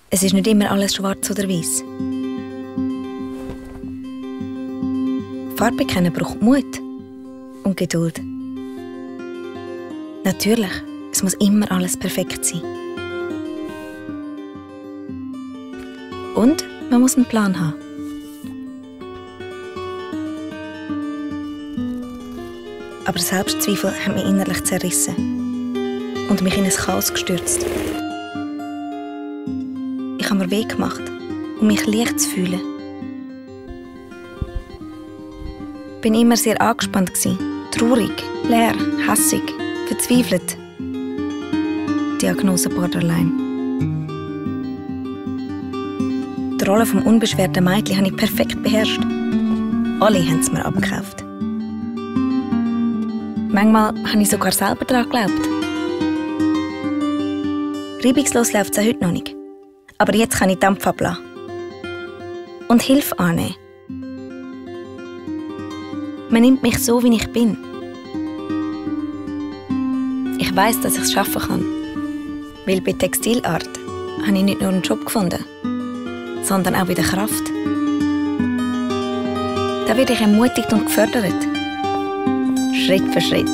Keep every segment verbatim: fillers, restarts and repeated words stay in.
Es ist nicht immer alles schwarz oder weiß. Farbe kennen braucht Mut und Geduld. Natürlich, es muss immer alles perfekt sein. Und man muss einen Plan haben. Aber Selbstzweifel haben mich innerlich zerrissen und mich in ein Chaos gestürzt. Ich habe mir Weg gemacht, um mich leicht zu fühlen. Ich war immer sehr angespannt, traurig, leer, hässig, verzweifelt. Diagnose Borderline. Die Rolle des unbeschwerten Mädchen habe ich perfekt beherrscht. Alle haben es mir abgekauft. Manchmal habe ich sogar selber daran geglaubt. Reibungslos läuft es auch heute noch nicht. Aber jetzt kann ich Dampf ablassen. Und Hilfe annehmen. Man nimmt mich so, wie ich bin. Ich weiss, dass ich es schaffen kann. Weil bei Textilart habe ich nicht nur einen Job gefunden, sondern auch wieder Kraft. Da werde ich ermutigt und gefördert. Schritt für Schritt.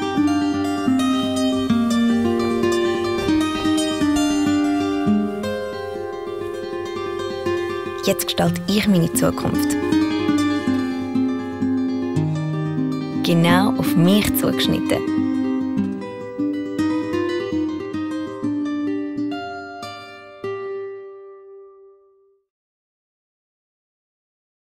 Jetzt gestalte ich meine Zukunft. Genau auf mich zugeschnitten.